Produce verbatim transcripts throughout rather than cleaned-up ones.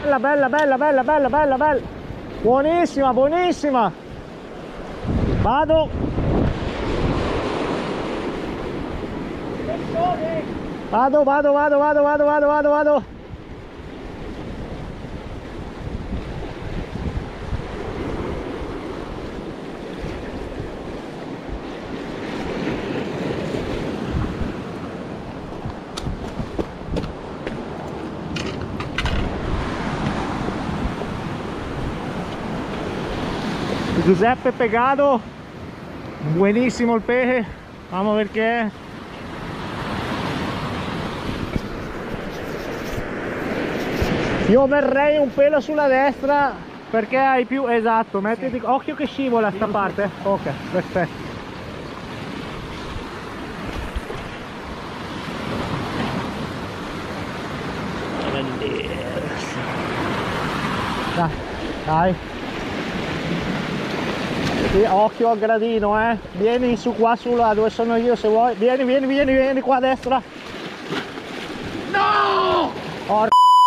Bella, bella, bella, bella, bella, bella, bella. Buonissima, buonissima. Vado. Vado, vado, vado, vado, vado, vado, vado, vado. Giuseppe Pegado, buonissimo il peje, vamos a ver che è. Io verrei un pelo sulla destra perché hai più, esatto, mettiti, sì. Occhio che scivola sta parte, ok, perfetto. Dai, dai. Sì, occhio al gradino, eh. Vieni su qua sulla dove sono io se vuoi. Vieni, vieni, vieni, vieni qua a destra. No! Or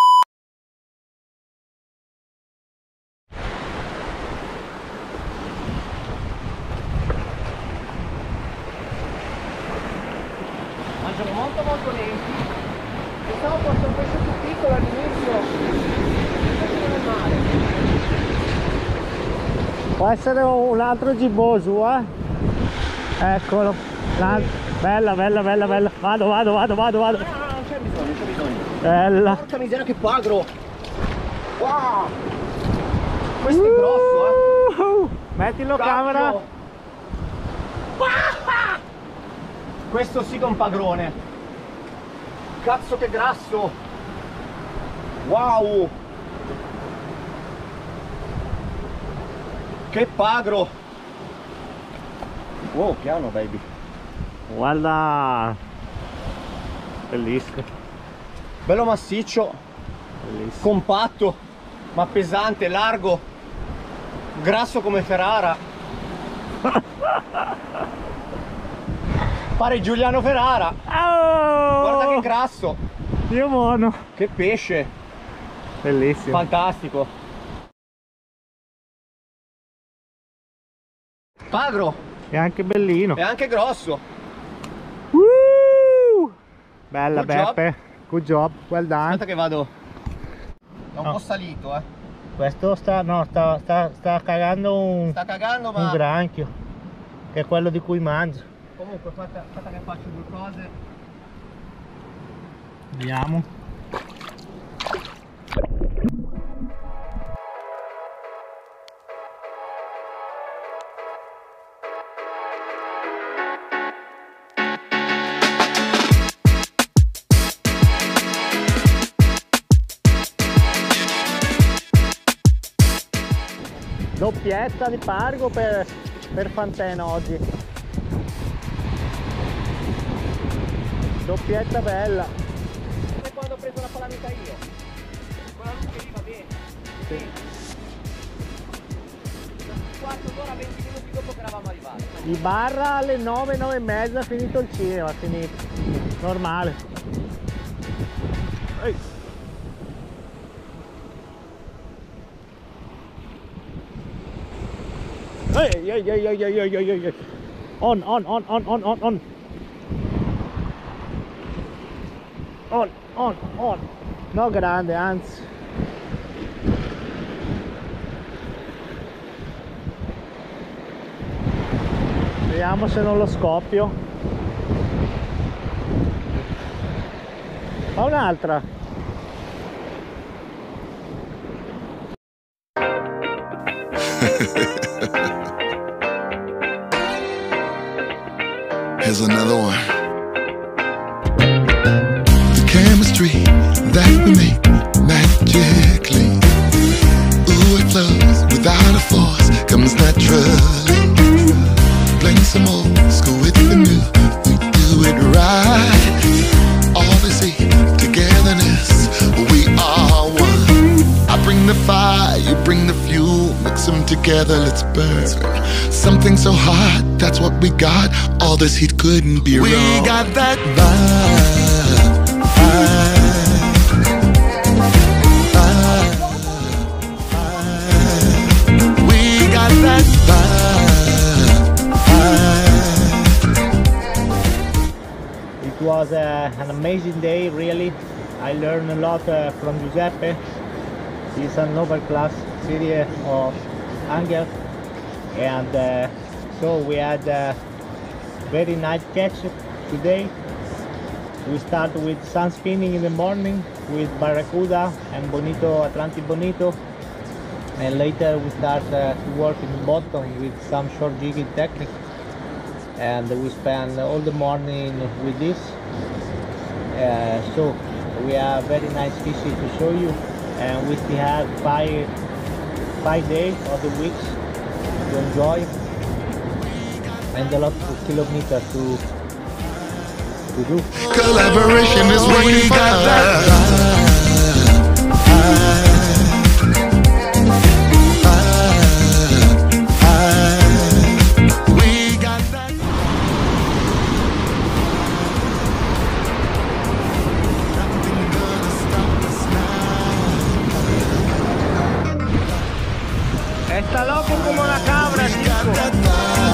Mangiano molto molto lenti. Pensavo fosse un pesce più piccolo all'inizio. Non è male. Può essere un altro gibbosu, eh? Eccolo. Bella, bella, bella, bella. Vado, vado, vado, vado, vado. No, no, no, non c'è bisogno, non c'è bisogno. Bella. Porca miseria che pagro. Wow. Questo uh, è grosso, eh. Uh, mettilo Cacchio. Camera. Questo sì che è un padrone. Cazzo che grasso. Wow. Che pagro. Wow, piano baby. Guarda. Bellissimo. Bello massiccio. Bellissimo. Compatto. Ma pesante, largo. Grasso come Ferrara. Pare Giuliano Ferrara. Oh! Guarda che grasso. Dio buono. Che pesce. Bellissimo. Fantastico. Pagro. E anche bellino. E anche grosso. Uh! Bella Good Beppe. job. Good job. Well done. Aspetta che vado. È un No. po' salito, eh. Questo sta, no, sta, sta, sta cagando un, Sta cagando, ma un granchio. Che è quello di cui mangio. comunque aspetta, aspetta che faccio due cose. Vediamo. Doppietta di pargo per, per Fantena oggi. Doppietta bella. Come quando ho preso la palamita io. Quella luce lì va bene. Sì. Quarto d'ora, venti minuti dopo che eravamo arrivati. Di barra alle nove, nove e mezza è finito il cinema, finito. Normale. Ehi. Ehi, ehi, ehi, ehi, ehi, ehi, ehi, ehi. On, on, on, on, on, on, on. On, on, on. No grande, anzi. Vediamo se non lo scoppio. Fa un'altra. Here's another one. The chemistry that we make magically. Ooh, it flows without a force, comes naturally. Blend some old school with the new, we do it right. All they see, togetherness, we are one. I bring the fire, you bring the fuel, mix them together, let's burn. Something so hot, that's what we got. All this heat couldn't be we wrong. We got that vibe, vibe, vibe. was uh, an amazing day, really. I learned a lot uh, from Giuseppe. He's an overclass city of angel, and uh, so we had a very nice catch today. We start with sun spinning in the morning with Barracuda and Bonito, Atlantic Bonito, and later we start uh, to work in the bottom with some short jigging technique, and we spend all the morning with this. Uh, so we have very nice fishing to show you, and we still have five five days of the weeks to enjoy, and a lot of kilometers to to do. Collaboration is working for us. Está loco como una cabra, chico.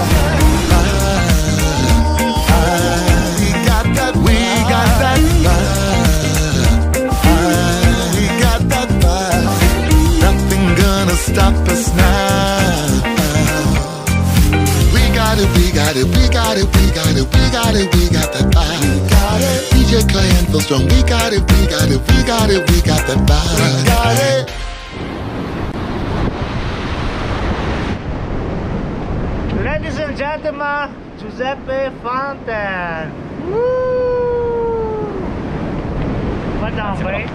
Stop us now. We got it, we got it, we got it, we got it, we got it, we got that vibe. We got it. D J Clay and Phil Strong. We got it, we got it, we got it, we got that vibe. We got it. Ladies and gentlemen, Giuseppe Fountain. Woo! What down, buddy?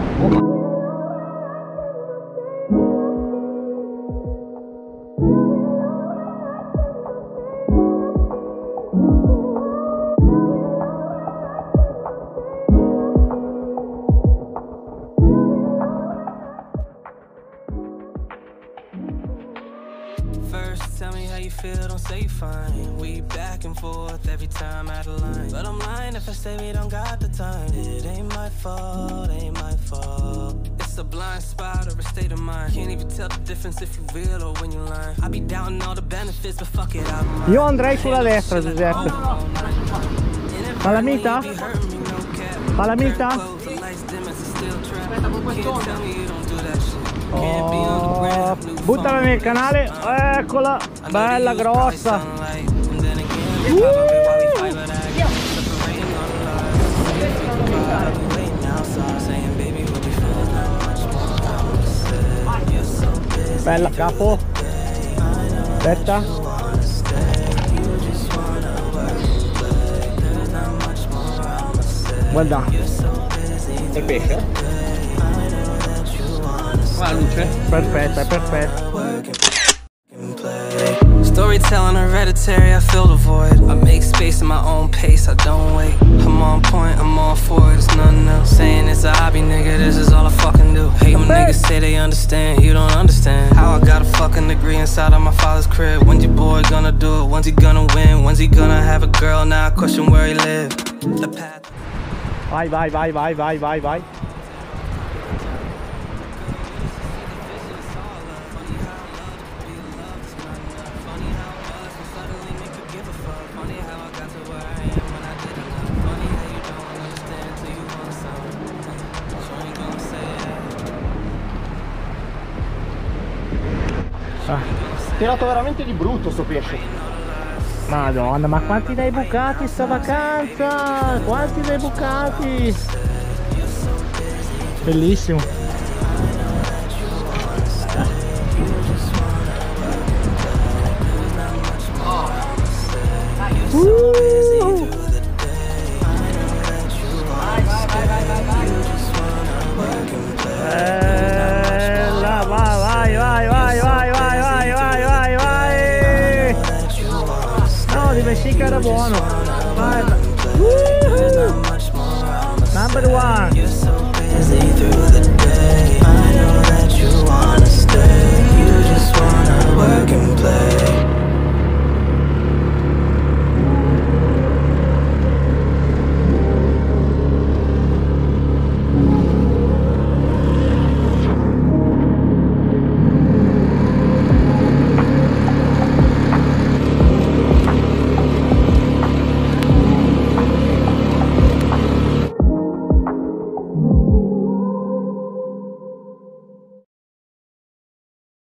First, tell me how you feel, don't say you fine. We back and forth every time out of line. But I'm lying if I say we don't got the time. It ain't my fault, ain't my fault. It's a blind spot or a state of mind. Can't even tell the difference if you real or when you lying. I be doubting all the benefits, but fuck it, I'm Io andrei sulla destra, Giuseppe. Palamita? Palamita? Oh, buttala nel canale, eccola, bella grossa. Uh! Bella capo. Aspetta. Guarda. Il pesce? La luce? Perfetta, è perfetta. Storytelling hereditary, I fill the void. I make space in my own pace, I don't wait. I'm on point, I'm all for it, it's nothing else. Saying it's a hobby, nigga, this is all I fucking do. Hate when niggas say they understand, you don't understand. How I got a fucking degree inside of my father's crib. When's your boy gonna do it? When's he gonna win? When's he gonna have a girl? Now I question where he live. The path. Vai, vai, vai, vai, vai, vai, vai. Ah. Tirato veramente di brutto sto pesce. Madonna, ma quanti ne hai bucati sta vacanza? Quanti ne hai bucati? Bellissimo. Uh! Bella, vai, vai, vai, vai, vai, vai, vai, vai, vai. No, di Messica era buono. Vai. Uh! Number one. Through the day, I know that you wanna stay. You just wanna work and play.